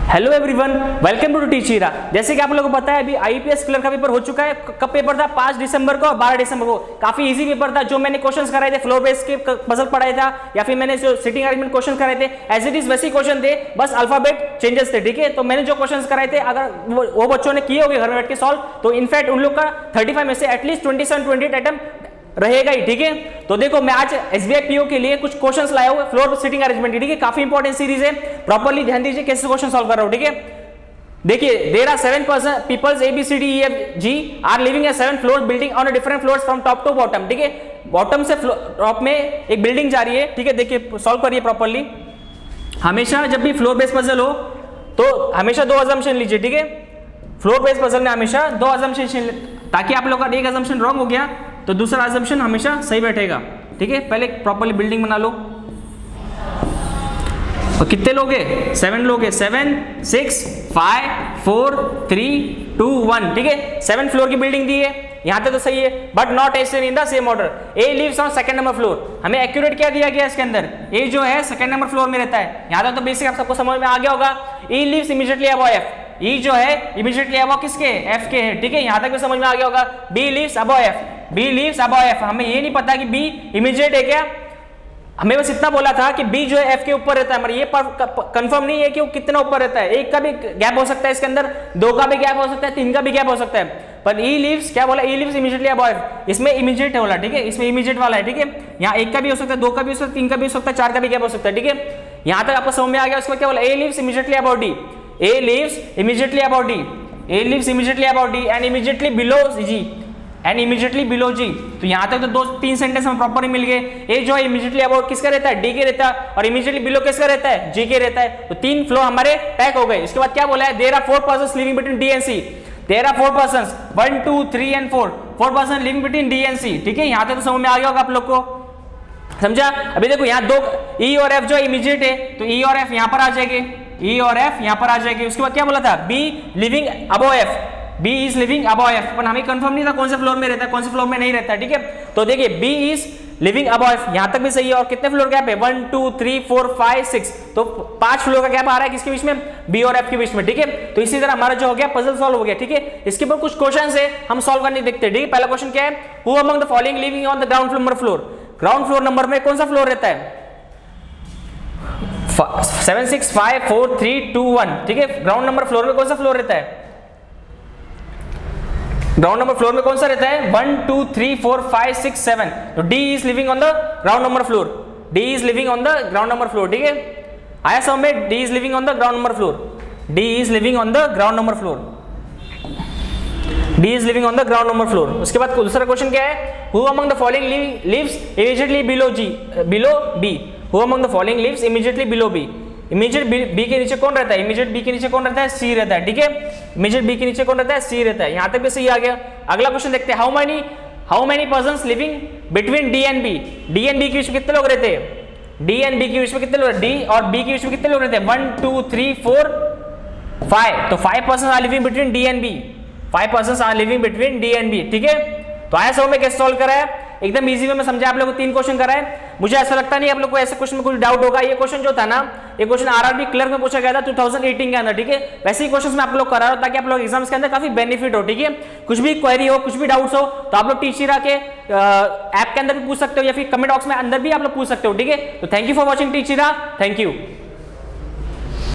Hello everyone, welcome to Teachera. जैसे कि आप लोगों को पता है अभी आईपीएस क्लर्क का पेपर हो चुका है। कब पेपर था? 5 दिसंबर को और 12 दिसंबर को। काफी इजी पेपर था। जो मैंने क्वेश्चंस कराए थे फ्लोर बेस के पजल पढ़ाया था या फिर मैंने जो सिटिंग अरेंजमेंट क्वेश्चन कराए थे एज इट इज वैसे क्वेश्चन थे, बस अल्फाबेट चेंजेस थे। ठीक है, तो मैंने जो क्वेश्चन कराए थे अगर वो बच्चों ने किए होंगे घर में बैठ के सॉल्व, तो इनफैक्ट उन लोग का 35 में से एटलीस्ट 27-28 अटेम्प्ट रहेगा ही। ठीक है, तो देखो मैं आज एसबीआई पीओ के लिए कुछ क्वेश्चंस लाया हूं फ्लोर सिटिंग अरेंजमेंट। ठीक है, काफी इंपॉर्टेंट सीरीज है, प्रॉपर्ली ध्यान दीजिए कैसे क्वेश्चन सॉल्व कर रहा हूं। ठीक है, देखिए there are 7 peoples A B C D E F G are living a 7 floor building on different floors from top to bottom. ठीक है, बॉटम से टॉप में एक बिल्डिंग जा रही है। ठीक है, देखिए सॉल्व करिए प्रॉपर्ली। हमेशा जब भी फ्लोर बेस पजल हो तो हमेशा 2 अजम्पशन लीजिए। ठीक है, फ्लोर बेस पजल में हमेशा 2 अजम्पशन, ताकि आप लोग का एक अजम्पशन रॉन्ग हो गया तो दूसरा अजम्पशन हमेशा सही बैठेगा। ठीक है, पहले प्रॉपर्ली बिल्डिंग बना लो। और कितने लोग हैं? 7 लोग हैं। 7 6 5 4 3 2 1। ठीक है, 7 फ्लोर की बिल्डिंग दी है, यहां तक तो सही है, but not as in the same order. A lives on second number floor. हमें एक्यूरेट क्या दिया गया इसके अंदर? ए जो है सेकंड नंबर फ्लोर में रहता है। यहां तक तो बेसिक आप सबको समझ में आ गया होगा। E lives immediately above F. E जो है इमीडिएटली अबव किसके? एफ के है। ठीक है, यहां तक भी समझ में आ गया होगा। B lives above F. B lives above F. हमें ये नहीं पता कि बी इमीडिएट है क्या, हमें बस इतना बोला था कि बी जो है एफ के ऊपर रहता है, मगर ये कंफर्म नहीं है कि वो कितना ऊपर रहता है। एक का भी गैप हो सकता है इसके अंदर, 2 का भी गैप हो सकता है, 3 का भी गैप हो सकता है। पर ई लिव्स क्या बोला? E lives immediately above F. इसमें इमीडिएट है बोला। ठीक है, इसमें इमीडिएट वाला है। ठीक है, यहाँ 1 का भी हो सकता है, 2 का भी हो सकता है, 3 का भी हो सकता है, 4 का भी गैप हो सकता है। ठीक है, यहाँ तक आपको समझ में आ गया। उसके बाद क्या बोला? A lives immediately above D. A lives immediately above D. A lives immediately above D and immediately below G and immediately below G. तो यहां तक तो 2-3 सेंटेंस हमें प्रॉपर मिल गए। ए जो है इमीडिएटली अबाउट किसका रहता है? डी के रहता है, और इमीडिएटली बिलो किसका रहता है? जी के रहता है। तो 3 फ्लो हमारे पैक हो गए। इसके बाद क्या बोला है? There are 4 persons living between D and C. There are 4 persons 1 2 3 and 4 person living between D and C. ठीक है, यहां तक तो समझ में आ गया होगा आप लोग को, समझा? अभी देखो यहाँ 2 ई और एफ जो इमीडिएट है, तो ई और एफ यहां पर आ जाएंगे, ई और एफ यहां पर आ जाएंगे। उसके बाद क्या बोला था? B living above F. B is living above F, पर हमें कंफर्म नहीं था कौन से फ्लोर में रहता है, कौन से फ्लोर में नहीं रहता है। ठीक है, तो देखिए B is living above F, यहां तक भी सही है। और कितने फ्लोर गैप है? 1 2 3 4 5 6, तो 5 फ्लोर का गैप आ रहा है किसके बीच में? बी और एफ के बीच में। ठीक है, तो इसी तरह हमारा जो हो गया पजल सॉल्व हो गया। ठीक है, इसके ऊपर कुछ क्वेश्चन है हम सॉल्व करने देखते हैं। ठीक है, पहला क्वेश्चन क्या है? Who among the following living on the ground number floor. Ground floor number में कौन सा फ्लोर रहता है? 7 6 5 4 3 2 1। ठीक है, ग्राउंड नंबर फ्लोर में कौन सा फ्लोर रहता है? ग्राउंड नंबर फ्लोर में कौन सा रहता है? 1 2 3 4 5 6 7। तो D is living on the ground number floor. D is living on the ground number floor. ठीक है, आया समझ में? D is living on the ground number floor. D is living on the ground number floor. D is living on the ground number floor. उसके बाद दूसरा question क्या है? Who among the following lives immediately below G below B. Who among the following lives immediately below B. Immediate B के नीचे कौन रहता है? इमीडिएट बी के नीचे कौन रहता है? सी रहता है। ठीक है, इमीडिएट बी के नीचे कौन रहता है? सी रहता है। यहां तक भी सही आ गया। अगला क्वेश्चन देखते हैं। How many persons living between D and B. D and B के बीच में कितने लोग रहते हैं? डी एंड बी के बीच में कितने लोग? डी और बी के बीच में कितने लोग रहते हैं? 1 2 3 4 5। तो 5 persons are living between D and B. 5 persons are living between D and B. ठीक है, तो आया समझ में कैसे सॉल्व करा है? एकदम इजी वे में समझा। आप लोगों को 3 क्वेश्चन कराए। मुझे ऐसा लगता नहीं आप लोग को ऐसे क्वेश्चन में कुछ डाउट होगा। ये क्वेश्चन जो था ना, ये क्वेश्चन आरआरबी क्लर्क में पूछा गया था 2018 के अंदर। ठीक है, वैसे ही क्वेश्चन मैं आप लोग करा रहा हूं ताकि आप लोग एग्जाम्स के अंदर काफी बेनिफिट हो। ठीक है, कुछ भी क्वेरी हो, कुछ भी डाउट्स हो, तो आप लोग टीचीरा के ऐप के अंदर भी पूछ सकते हो या फिर कमेंट बॉक्स में अंदर भी आप लोग पूछ सकते हो। ठीक है, तो thank you for watching Teachera. Thank you.